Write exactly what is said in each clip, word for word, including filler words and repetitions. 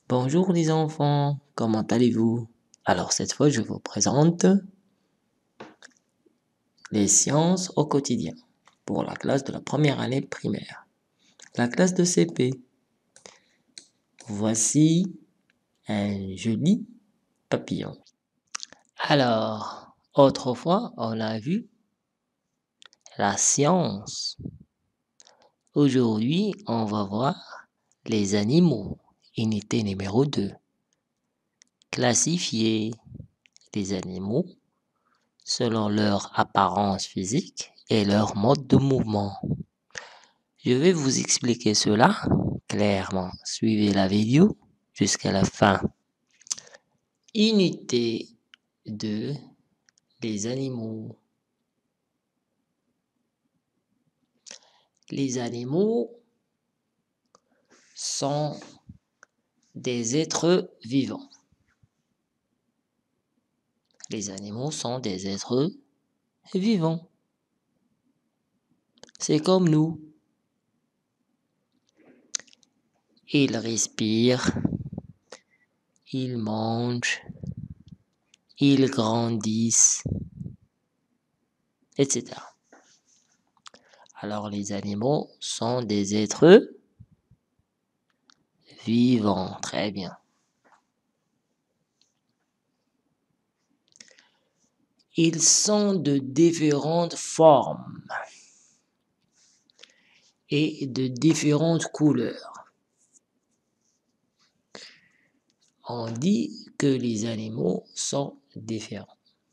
Bonjour les enfants, comment allez-vous? Alors cette fois, je vous présente les sciences au quotidien pour la classe de la première année primaire, la classe de C P. Voici un joli papillon. Alors, autrefois, on a vu la science. Aujourd'hui, on va voir les animaux. Unité numéro deux. Classifier les animaux selon leur apparence physique et leur mode de mouvement. Je vais vous expliquer cela clairement. Suivez la vidéo jusqu'à la fin. Unité deux. Les animaux. Les animaux sont des êtres vivants. Les animaux sont des êtres vivants. C'est comme nous. Ils respirent, ils mangent, ils grandissent, et cetera. Alors les animaux sont des êtres vivants. Très bien. Ils sont de différentes formes et de différentes couleurs. On dit que les animaux sont différents.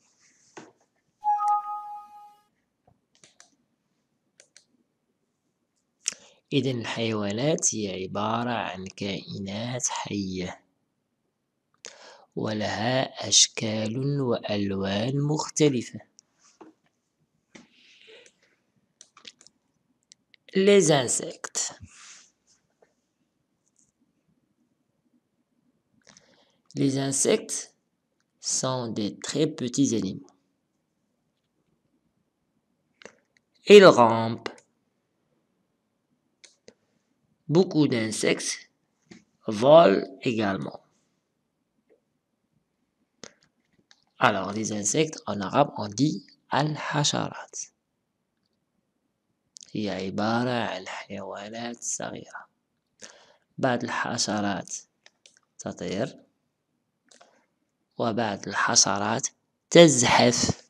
إذا الحيوانات هي عبارة عن كائنات حية ولها أشكال وألوان مختلفة. Les insectes. Les insectes sont des très petits animaux. Ils rampent. Beaucoup d'insectes volent également. Alors, les insectes, en arabe, on dit al-hasharat. هي عبارة عن حيوانات صغيرة. بعض الحشرات تطير وبعض الحشرات تزحف.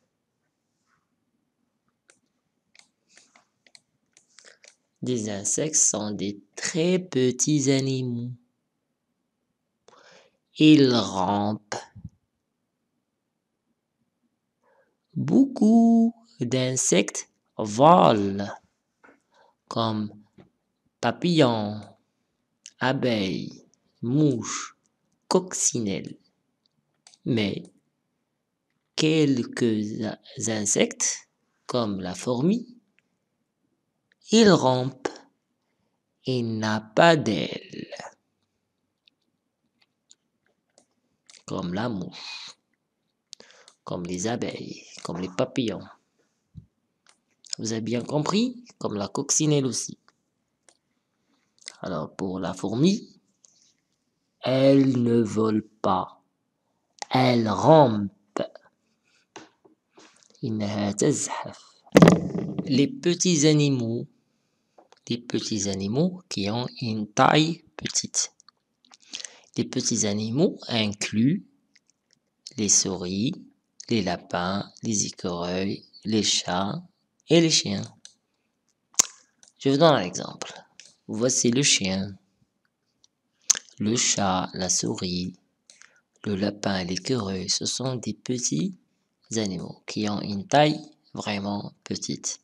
Les insectes sont des très petits animaux. Ils rampent. Beaucoup d'insectes volent, comme papillons, abeilles, mouches, coccinelles. Mais quelques insectes, comme la fourmi, ils rampent. Il n'a pas d'ailes, comme la mouche, comme les abeilles, comme les papillons. Vous avez bien compris? Comme la coccinelle aussi. Alors pour la fourmi, elle ne vole pas, elle rampe. إنها تزحف. Les petits animaux, les petits animaux qui ont une taille petite. Les petits animaux incluent les souris, les lapins, les écureuils, les chats et les chiens. Je vous donne un exemple. Voici le chien, le chat, la souris, le lapin et l'écureuil. Ce sont des petits animaux qui ont une taille vraiment petite.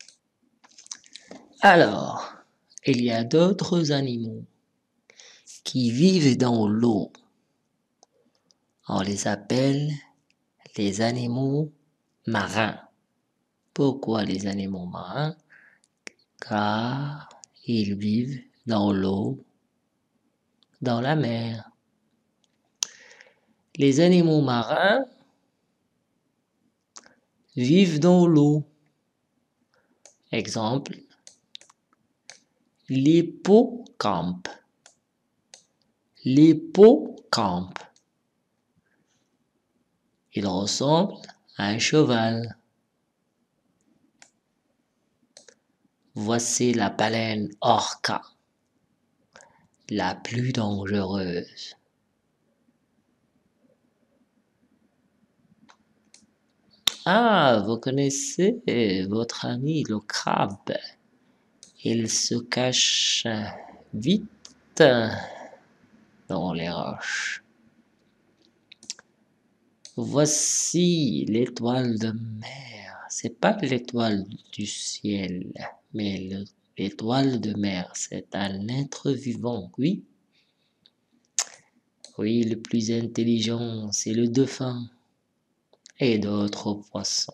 Alors, il y a d'autres animaux qui vivent dans l'eau. On les appelle les animaux marins. Pourquoi les animaux marins? Car ils vivent dans l'eau, dans la mer. Les animaux marins vivent dans l'eau. Exemple, l'hippocampe. L'hippocampe. Il ressemble à un cheval. Voici la baleine orca, la plus dangereuse. Ah, vous connaissez votre ami le crabe. Il se cache vite dans les roches. Voici l'étoile de mer. C'est pas l'étoile du ciel, mais l'étoile de mer. C'est un être vivant, oui. Oui, le plus intelligent, c'est le dauphin et d'autres poissons.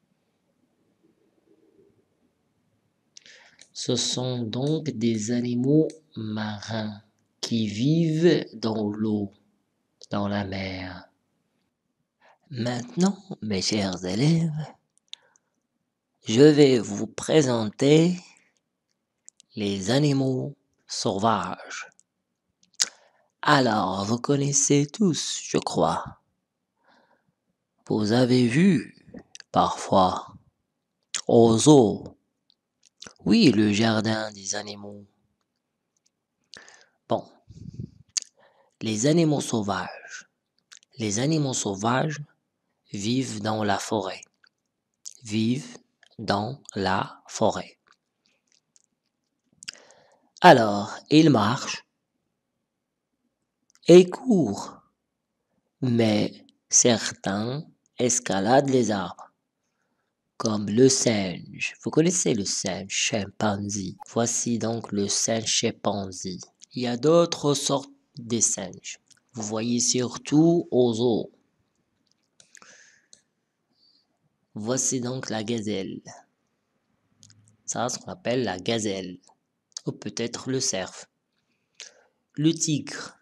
Ce sont donc des animaux marins qui vivent dans l'eau, dans la mer. Maintenant, mes chers élèves, je vais vous présenter les animaux sauvages. Alors, vous connaissez tous, je crois. Vous avez vu, parfois, au zoo. Oui, le jardin des animaux. Bon, les animaux sauvages. Les animaux sauvages vivent dans la forêt. Vivent dans la forêt. Alors, ils marchent et courent. Mais certains escaladent les arbres, comme le singe. Vous connaissez le singe, chimpanzé. Voici donc le singe chimpanzé. Il y a d'autres sortes de singes. Vous voyez surtout aux zoos. Voici donc la gazelle. Ça, ce qu'on appelle la gazelle. Ou peut-être le cerf. Le tigre.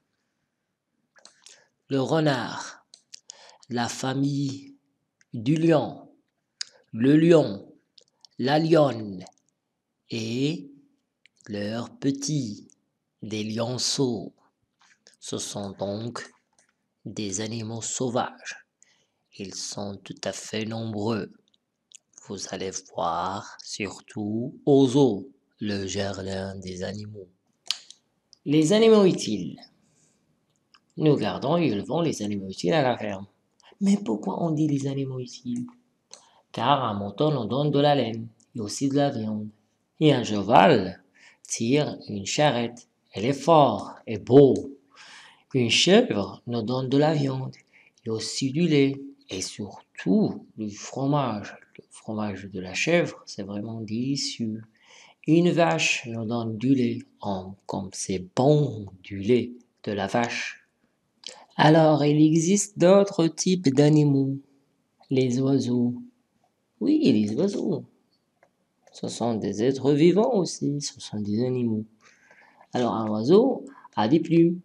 Le renard. La famille du lion. Le lion. La lionne. Et leurs petits, des lionceaux. Ce sont donc des animaux sauvages. Ils sont tout à fait nombreux. Vous allez voir surtout au zoo, le jardin des animaux. Les animaux utiles. Nous gardons et élevons les animaux utiles à la ferme. Mais pourquoi on dit les animaux utiles? Car un moton nous donne de la laine et aussi de la viande. Et un cheval tire une charrette. Elle est fort et beau. Une chèvre nous donne de la viande et aussi du lait et surtout du fromage. Le fromage de la chèvre, c'est vraiment délicieux. Une vache nous donne du lait. Oh, comme c'est bon du lait de la vache. Alors, il existe d'autres types d'animaux. Les oiseaux. Oui, les oiseaux. Ce sont des êtres vivants aussi. Ce sont des animaux. Alors, un oiseau a des plumes.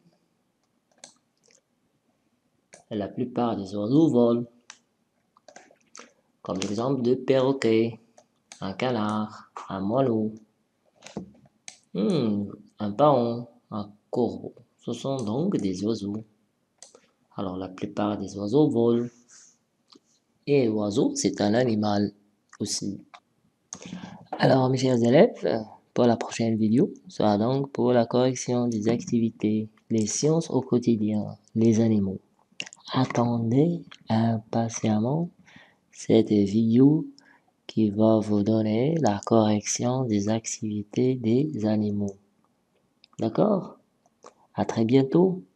La plupart des oiseaux volent. Comme l'exemple de perroquet, un canard, un moineau, hmm, un paon, un corbeau. Ce sont donc des oiseaux. Alors la plupart des oiseaux volent. Et l'oiseau, c'est un animal aussi. Alors mes chers élèves, pour la prochaine vidéo, sera donc pour la correction des activités, les sciences au quotidien, les animaux. Attendez impatiemment cette vidéo qui va vous donner la correction des activités des animaux. D'accord? À très bientôt.